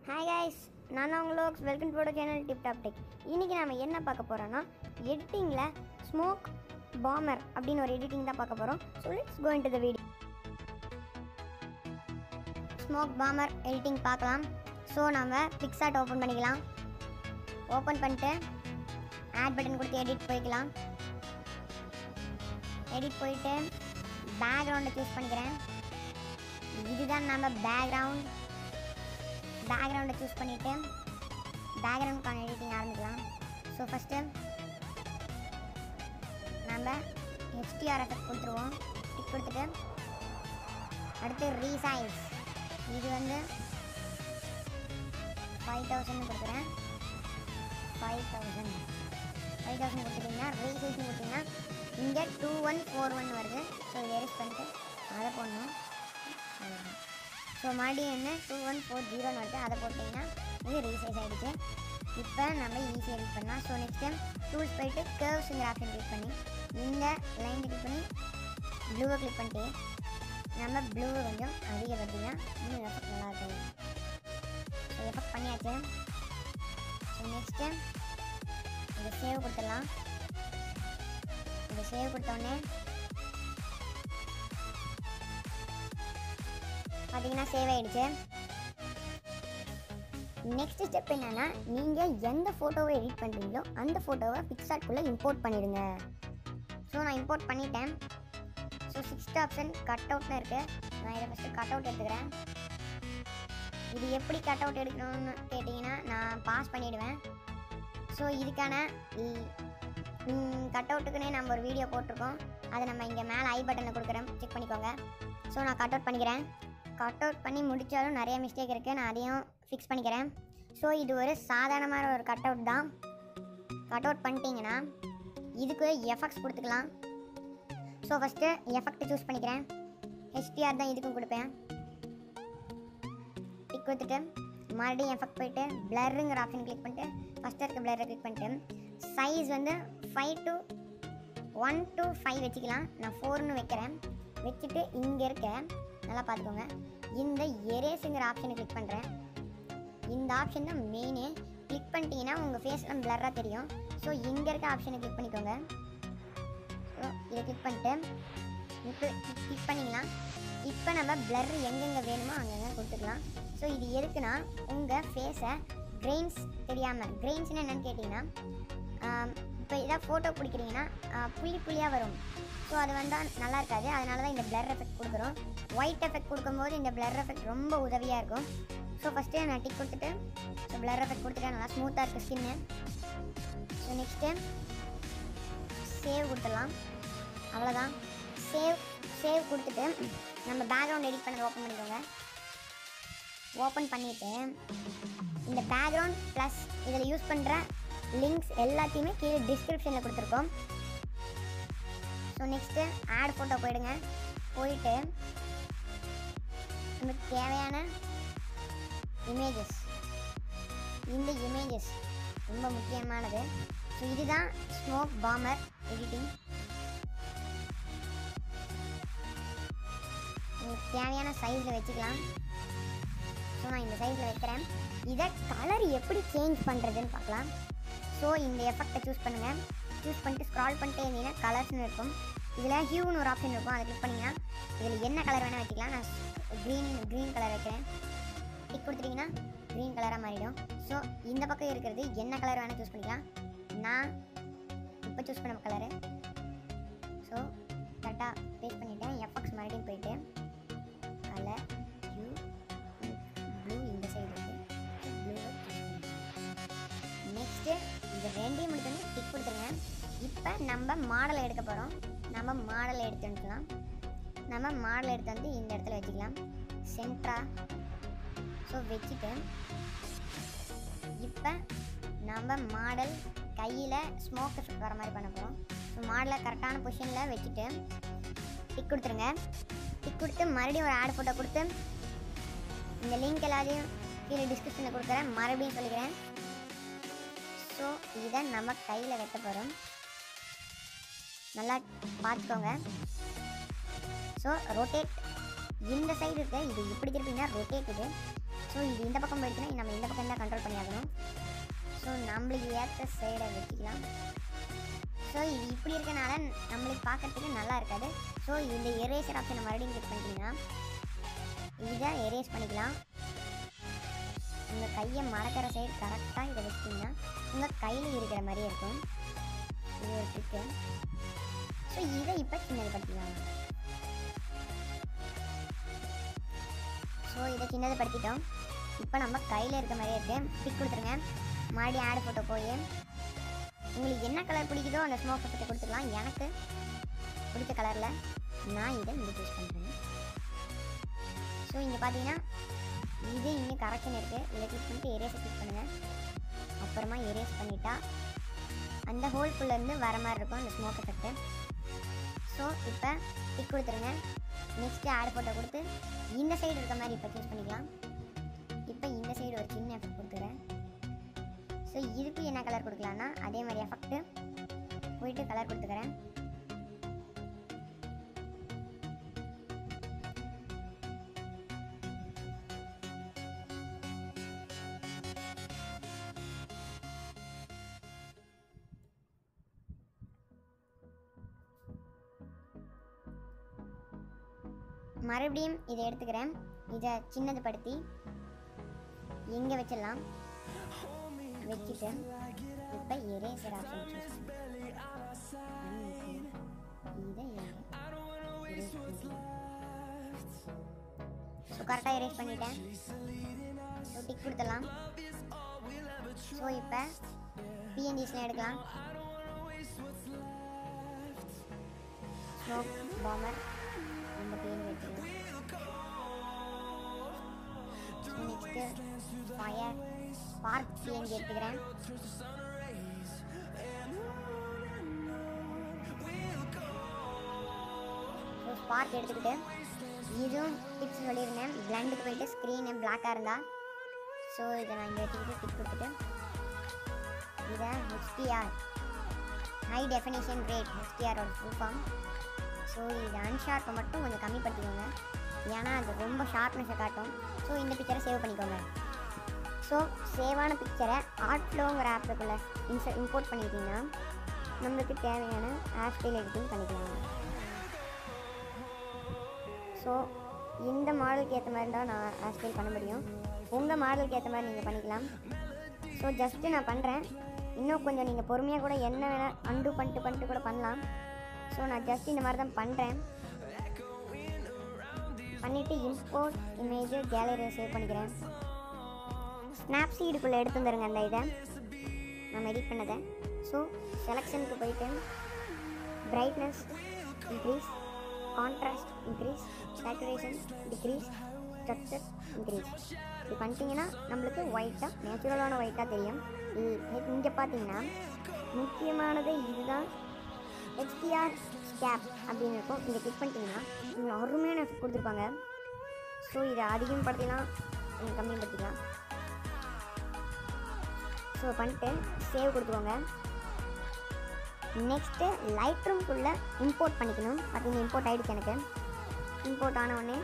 Hi guys, நான் உங்களோக்ஸ் welcome to channel tip top tech. இன்றைக்கி நம்ம என்ன பார்க்க போகிறோன்னா எடிட்டிங்கில் ஸ்மோக் பாமர் அப்படின்னு ஒரு எடிட்டிங் தான் பார்க்க போகிறோம். So let's go into the video. Smoke bomber editing பார்க்கலாம். ஸோ நம்ம பிக்சார்ட் ஓப்பன் பண்ணிக்கலாம். ஓப்பன் பண்ணிட்டு ஆட் பட்டன் கொடுத்து எடிட் போய்க்கலாம். எடிட் போயிட்டு பேக்ரவுண்டை சூஸ் பண்ணிக்கிறேன். இதுதான் நம்ம பேக்ரவுண்டை சூஸ் பண்ணிவிட்டு பேக்ரவுண்டுக்கான எடிட்டிங் ஆரம்பிக்கலாம். ஸோ ஃபஸ்ட்டு நம்ம HDR எஃபெக்ட் கொடுத்துருவோம். டிக் கொடுத்துட்டு அடுத்து ரீசைஸ், இது வந்து 5000 கொடுக்குறேன். 5000 கொடுத்துட்டிங்கன்னா ரீசைஸ்னு கொடுத்திங்கன்னா இங்கே 2141 வருது. ஸோ எரேஸ் பண்ணிட்டு அதை போடணும். ஸோ மறுபடியும் என்ன 2140 வருது, அதை போட்டிங்கன்னா இது ரீசைஸ் ஆகிடுச்சு. இப்போ நம்ம ஈஸியாக எடிட் பண்ணலாம். ஸோ நெக்ஸ்ட் டைம் டூல்ஸ் போயிட்டு கர்வ்ஸுங்கிற ஆப்ஷன் கிளிக் பண்ணி இந்த லைன் கிளிக் பண்ணி ப்ளூவை கிளிக் பண்ணிட்டு நம்ம ப்ளூவை கொஞ்சம் அதிகப்படுத்தினா இன்னும் எஃபெக்ட் நல்லா இருக்கும். ஸோ எஃபெக்ட் பண்ணியாச்சு. ஸோ நெக்ஸ்ட் டைம் இதை சேவ் கொடுத்துடலாம். இதை சேவ் கொடுத்தோடனே பார்த்தீங்கன்னா சேவ் ஆகிடுச்சு. நெக்ஸ்ட் ஸ்டெப் என்னென்னா, நீங்கள் எந்த ஃபோட்டோவை எடிட் பண்ணுறீங்களோ அந்த ஃபோட்டோவை பிக்சார்ட்குள்ளே இம்போர்ட் பண்ணிடுங்க. ஸோ நான் இம்போர்ட் பண்ணிட்டேன். ஸோ 6th ஆப்ஷன் கட் அவுட்னு இருக்குது. நான் இதை ஃபஸ்ட்டு கட் அவுட் எடுத்துக்கிறேன். இது எப்படி கட் அவுட் எடுக்கணும்னு கேட்டிங்கன்னா நான் பாஸ் பண்ணிவிடுவேன். ஸோ இதுக்கான கட் அவுட்டுக்குன்னே நம்ம ஒரு வீடியோ போட்டிருக்கோம். அதை நம்ம இங்கே மேலே ஐ பட்டனில் கொடுக்குறேன், செக் பண்ணிக்கோங்க. ஸோ நான் கட் அவுட் பண்ணிக்கிறேன். கட் அவுட் பண்ணி முடித்தாலும் நிறைய மிஸ்டேக் இருக்குது, நான் அதையும் ஃபிக்ஸ் பண்ணிக்கிறேன். ஸோ இது ஒரு சாதாரணமான ஒரு கட் அவுட் தான். கட் அவுட் பண்ணிட்டீங்கன்னா இதுக்கு எஃபெக்ட்ஸ் கொடுத்துக்கலாம். ஸோ ஃபஸ்ட்டு எஃபெக்ட் சூஸ் பண்ணிக்கிறேன். HDR தான் இதுக்கும் கொடுப்பேன். டிக் கொடுத்துட்டு மறுபடியும் எஃபெக்ட் போயிட்டு பிளருங்கிற ஆப்ஷன் கிளிக் பண்ணிட்டு ஃபஸ்ட்டு இருக்க பிளரை கிளிக் பண்ணிட்டு சைஸ் வந்து 1 to 5 வச்சுக்கலாம். நான் 4ன்னு வைக்கிறேன். வச்சுட்டு இங்கே இருக்க நல்லா பார்த்துக்கோங்க, இந்த எரேஸுங்கிற ஆப்ஷனை கிளிக் பண்ணுறேன். இந்த ஆப்ஷன் தான் மெயினே. கிளிக் பண்ணிட்டீங்கன்னா உங்கள் ஃபேஸ்லாம் பிளராக தெரியும். ஸோ இங்கே இருக்க ஆப்ஷனை கிளிக் பண்ணிக்கோங்க. ஸோ இதை கிளிக் பண்ணிட்டு இப்போ கிளிக் பண்ணிக்கலாம். இப்போ நம்ம பிளர் எங்கெங்கே வேணுமோ அங்கங்கே கொடுத்துக்கலாம். ஸோ இது எதுக்குன்னா உங்கள் ஃபேஸை கிரெயின்ஸ் தெரியாமல், கிரெயின்ஸ்னு என்னென்னு கேட்டிங்கன்னா இப்போ இதாக ஃபோட்டோ பிடிக்கிறீங்கன்னா புள்ளி புள்ளியாக வரும். ஸோ அது வந்தால் நல்லா இருக்காது. அதனால தான் இந்த பிளர் எஃபெக்ட் கொடுக்குறோம். ஒயிட் எஃபெக்ட் கொடுக்கும்போது இந்த பிளர் எஃபெக்ட் ரொம்ப உதவியாக இருக்கும். ஸோ ஃபஸ்ட்டு நான் டிக் கொடுத்துட்டு ஸோ பிளர் எஃபெக்ட் கொடுத்துட்டேன். நல்லா ஸ்மூத்தாக இருக்குது ஸ்கின்னு. ஸோ நெக்ஸ்ட்டு சேவ் கொடுத்துடலாம். அவ்வளோதான். சேவ் கொடுத்துட்டு நம்ம பேக்ரவுண்ட் எடிட் பண்ணதை ஓப்பன் பண்ணிக்கோங்க. ஓப்பன் பண்ணிவிட்டு இந்த பேக்ரவுண்ட் ப்ளஸ் இதில் யூஸ் பண்ணுற லிங்க்ஸ் எல்லாத்தையுமே கீழே டிஸ்கிரிப்ஷனில் கொடுத்துருக்கோம். ஸோ நெக்ஸ்ட்டு ஆட் ஃபோட்டோ போயிடுங்க. போயிட்டு நமக்கு தேவையான இமேஜஸ், இந்த இமேஜஸ் ரொம்ப முக்கியமானது. ஸோ இதுதான் ஸ்மோக் பாமர் எடிட்டிங். உங்களுக்கு தேவையான சைஸில் வச்சுக்கலாம். ஸோ நான் இந்த சைஸில் வைக்கிறேன். இதை கலர் எப்படி சேஞ்ச் பண்ணுறதுன்னு பார்க்கலாம். ஸோ இந்த எஃபெக்டை சூஸ் பண்ணுங்கள். சூஸ் பண்ணிட்டு ஸ்க்ரால் பண்ணிட்டே இருந்தீங்கன்னா கலர்ஸ்னு இருக்கும். இதில் ஹியூன்னு ஒரு ஆப்ஷன் இருக்கும், அதை கிளிக் பண்ணிங்கன்னா இதில் என்ன கலர் வேணால் வச்சுக்கலாம். நான் க்ரீன் கலர் வைக்கிறேன். டிக் கொடுத்துட்டிங்கன்னா க்ரீன் கலராக மாறிடும். ஸோ இந்த பக்கம் இருக்கிறது என்ன கலர் வேணால் சூஸ் பண்ணிக்கலாம். நான் இப்போ சூஸ் பண்ண கலரு. ஸோ கரெக்டாக பேஸ்ட் பண்ணிவிட்டேன். எஃபெக்ட்ஸ் மறுபடியும் போயிட்டு கலர் ஹியூ ப்ளூ இந்த சைடு இருக்குது. ப்ளூவை நெக்ஸ்ட்டு இது ரெண்டையும் முடித்தோன்னே டிக் கொடுத்துருங்க. இப்போ நம்ம மாடலை எடுக்க போகிறோம். நம்ம மாடலை எடுத்துக்கலாம். நம்ம மாடல் எடுத்து வந்து இந்த இடத்துல வச்சுக்கலாம் சென்ட்ரா. ஸோ வச்சுட்டு இப்போ நம்ம மாடல் கையில் ஸ்மோக் எஃபெக்ட் வர மாதிரி பண்ண போகிறோம். ஸோ மாடலை கரெக்டான பொசிஷனில் வச்சுட்டு டிக் கொடுத்துருங்க. டிக் கொடுத்து மறுபடியும் ஒரு ஆட் ஃபோட்டோ கொடுத்து இந்த லிங்க் எல்லாத்தையும் கீழே டிஸ்கிரிப்ஷனில் கொடுக்குறேன், மறுபடியும் சொல்லிக்கிறேன். ஸோ இதை நம்ம கையில் வைக்க போகிறோம். நல்லா பார்த்துக்கோங்க. ஸோ ரொட்டேட் இந்த சைடு இருக்குது, இது இப்படி திருப்பிங்கன்னா ரொட்டேட் இது. ஸோ ஸோ இது இந்த பக்கம் போயிடுச்சுன்னா நம்ம இந்த பக்கம் தான் கண்ட்ரோல் பண்ணியாகணும். ஸோ நம்மளுக்கு ஏற்ற சைடை வச்சுக்கலாம். ஸோ இது இப்படி இருக்கனால நம்மளுக்கு பார்க்கறதுக்கு நல்லா இருக்காது. ஸோ இந்த எரேசர் ஆப்ஷனை மறுபடியும் கிளிக் பண்ணிட்டீங்கன்னா இதை எரேஸ் பண்ணிக்கலாம். உங்கள் கையை மடக்கிற சைடு கரெக்டாக இதை வச்சிட்டிங்கன்னா உங்கள் கையில் இருக்கிற மாதிரியே இருக்கும். இது ஒரு ட்ரிக்கு. ஸோ இதை இப்போ சின்னதுபடுத்திக்கலாம். ஸோ இதை சின்னதுபடுத்திட்டோம். இப்போ நம்ம கையில் இருக்க மாதிரியே இருக்குது. டிக் கொடுத்துருங்க. மறுபடியும் ஆட் ஃபோட்டோ போய் உங்களுக்கு என்ன கலர் பிடிக்குதோ அந்த ஸ்மோக் எஃபெக்ட்டை கொடுத்துக்கலாம். எனக்கு பிடிச்ச கலரில் நான் இதை இங்கே சூஸ் பண்ணுறேன். ஸோ இங்கே பார்த்தீங்கன்னா இது இங்கே கரெக்ஷன் இருக்குது. இதை கிளிக் பண்ணிட்டு எரேஸை கிளிக் பண்ணுங்கள். அப்புறமா எரேஸ் பண்ணிட்டா அந்த ஹோல்குள்ளேருந்து வர மாதிரி இருக்கும் அந்த ஸ்மோக் எஃபெக்ட்டு. ஸோ இப்போ டிக் கொடுத்துருங்க. நெக்ஸ்ட்டு ஆட் ஃபோட்டோ கொடுத்து இந்த சைடு இருக்க மாதிரி இப்போ சூஸ் பண்ணிக்கலாம். இப்போ இந்த சைடு ஒரு சின்ன எஃபெக்ட் கொடுத்துக்கிறேன். ஸோ இதுக்கு என்ன கலர் கொடுக்கலான்னா அதே மாதிரி எஃபெக்ட்டு போயிட்டு கலர் கொடுத்துக்கிறேன். மறுபடியும் இதை எடுத்துக்கிறேன். இதை சின்னதுபடுத்தி எங்கே வச்சிடலாம். வச்சுட்டு இப்போ எரேசர் ஆப்ஷன் சூஸ் இதை ஸோ கரெக்டாக எரேஸ் பண்ணிட்டேன். ஸோ டிக் கொடுத்துடலாம். ஸோ இப்போ பிஎன்ஜிஸ்லாம் எடுக்கலாம். ஸ்மோக் பாமர் இந்த பிஎன்ஜி எடுத்துக்கலாம். நெக்ஸ்ட்டு ஃபயர் ஸ்பார்க் பிஎன்ஜி எடுத்துக்கிறேன். ஸோ ஸ்பார்க் எடுத்துக்கிட்டு இதுவும் டிப்ஸ் சொல்லியிருந்தேன். பிளண்டுக்கு போயிட்டு ஸ்க்ரீனு பிளாக்காக இருந்தால் ஸோ இதை நான் இங்கே வச்சுக்கிட்டு டிக் கொடுத்துட்டு இதை HDR ஹை டெஃபினேஷன் ரேட் HDRோட ஃபுல் ஃபார்ம். ஸோ இது அன்ஷார்ப்பை மட்டும் கொஞ்சம் கம்மிப்படுத்திக்கோங்க, ஏன்னா அது ரொம்ப ஷார்ப்னஸை காட்டும். ஸோ இந்த பிக்சரை சேவ் பண்ணிக்கோங்க. ஸோ சேவான பிக்சரை ஆர்ட்ஃப்ளோங்கிற ஆப்புக்குள்ளே இம்போர்ட் பண்ணிக்கிட்டிங்கன்னா நம்மளுக்கு தேவையான ஹேர் ஸ்டைல் எடிட்டிங் பண்ணிக்கலாம். ஸோ இந்த மாடலுக்கு ஏற்ற மாதிரி தான் நான் ஹேர் ஸ்டைல் பண்ண முடியும். உங்கள் மாடலுக்கு ஏற்ற மாதிரி நீங்கள் பண்ணிக்கலாம். ஸோ ஜஸ்ட்டு நான் பண்ணுறேன். இன்னும் கொஞ்சம் நீங்கள் பொறுமையாக கூட என்ன வேணால் அண்டு பண்ணிட்டு கூட பண்ணலாம். ஸோ நான் ஜஸ்ட் இந்த மாதிரி தான் பண்ணுறேன். பண்ணிவிட்டு இம்போர்ட் இமேஜ் கேலரியை சேவ் பண்ணிக்கிறேன். ஸ்னாப்சீடுக்குள்ளே எடுத்து வந்துடுங்க அந்த இதை நம்ம எடிட் பண்ணதை. ஸோ செலெக்ஷனுக்கு போயிட்டு brightness increase, contrast increase, saturation decrease, structure increase. இப்படி பண்ணிட்டீங்கன்னா நம்மளுக்கு ஒயிட்டாக நேச்சுரலான ஒயிட்டாக தெரியும். இங்கே பார்த்தீங்கன்னா முக்கியமானது இதுதான் HDR ஸ்கேப் அப்படின்னு இருக்கும். இங்கே கிளிக் பண்ணிட்டீங்கன்னா இங்கே அருமையான எஃபெக்ட் கொடுத்துருப்பாங்க. ஸோ இதை அதிகப்படுத்திக்கலாம், கம்மிப்படுத்திக்கலாம். ஸோ பண்ணிட்டு சேவ் கொடுத்துக்கோங்க. நெக்ஸ்ட்டு லைட் ரூம்குள்ளே இம்போர்ட் பண்ணிக்கணும். பார்த்தீங்கன்னா இம்போர்ட் ஆகிடுச்சு எனக்கு. இம்போர்ட் ஆன உடனே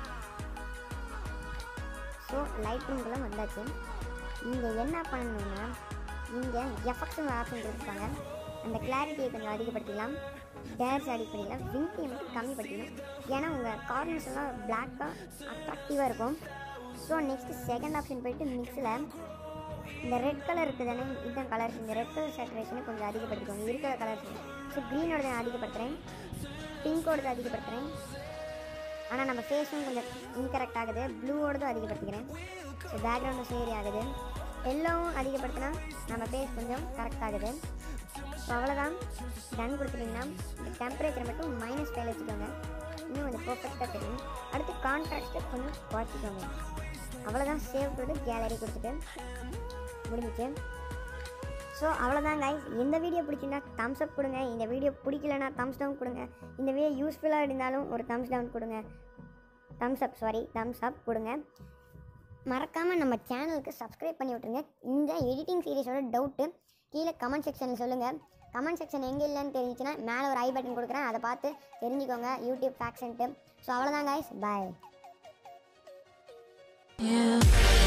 ஸோ லைட் ரூம்குள்ளே வந்தாச்சு. இங்கே என்ன பண்ணணும்னா இங்கே எஃபெக்ட்ஸுங்க ஆப்ஷன் கொடுத்துருப்பாங்க. அந்த கிளாரிட்டியை கொஞ்சம் அதிகப்படுத்திக்கலாம், டேர்ஸ் அடிட் பண்ணிக்கலாம், விங்கியை மட்டும் கம்மிப்படுத்திக்கணும். ஏன்னா உங்கள் கார்னர்ஸ் எல்லாம் பிளாக்காக அட்ராக்டிவாக இருக்கும். ஸோ நெக்ஸ்ட்டு செகண்ட் ஆப்ஷன் போயிட்டு மிக்ஸில் இந்த ரெட் கலர் இருக்குது தானே, இதுதான் கலர்ஸ். இந்த ரெட் கலர் சேச்சுரேஷனை கொஞ்சம் அதிகப்படுத்திக்கோங்க இருக்கிற கலர்ஸ். ஸோ க்ரீனோட நான் அதிகப்படுத்துகிறேன், பிங்கோடது அதிகப்படுத்துகிறேன். ஆனால் நம்ம ஃபேஸும் கொஞ்சம் இன்கரெக்ட் ஆகுது. ப்ளூவோடதும் அதிகப்படுத்திக்கிறேன். ஸோ பேக்ரவுண்டும் சேரி ஆகுது. எல்லோவும் அதிகப்படுத்தினா நம்ம ஃபேஸ் கொஞ்சம் கரெக்ட் ஆகுது. ஸோ அவ்வளோதான். டன் கொடுத்துட்டிங்கன்னா இந்த டெம்பரேச்சரை மட்டும் -5 வச்சுக்கோங்க, இன்னும் கொஞ்சம் பர்ஃபெக்டாக தெரியும். அடுத்து கான்ட்ராஸ்ட்டை கொஞ்சம் குறைச்சிக்கோங்க. அவ்வளோதான். சேவ் கொடுத்து கேலரி கொடுத்துட்டு முடிஞ்சிச்சு. ஸோ அவ்வளோதான் கைஸ். இந்த வீடியோ பிடிச்சிருந்தா தம்ஸ் அப் கொடுங்க. இந்த வீடியோ பிடிக்கலன்னா தம்ஸ் டவுன் கொடுங்க. இந்த வீடியோ யூஸ்ஃபுல்லாக இருந்தாலும் ஒரு தம்ஸ் டவுன் கொடுங்க. தம்ஸ் அப் கொடுங்க. மறக்காமல் நம்ம சேனலுக்கு சப்ஸ்கிரைப் பண்ணி விட்ருங்க. இந்த எடிட்டிங் சீரிஸோட டவுட்டு கீழே கமெண்ட் செக்ஷனில் சொல்லுங்கள். கமெண்ட் செக்ஷன் எங்கே இல்லைன்னு தெரிஞ்சுச்சுன்னா மேலே ஒரு ஐ பட்டன் கொடுக்குறேன், அதை பார்த்து தெரிஞ்சுக்கோங்க யூடியூப் ஃபேக்ஸன்ட்டு. ஸோ அவ்வளோதான் கைஸ், பாய்.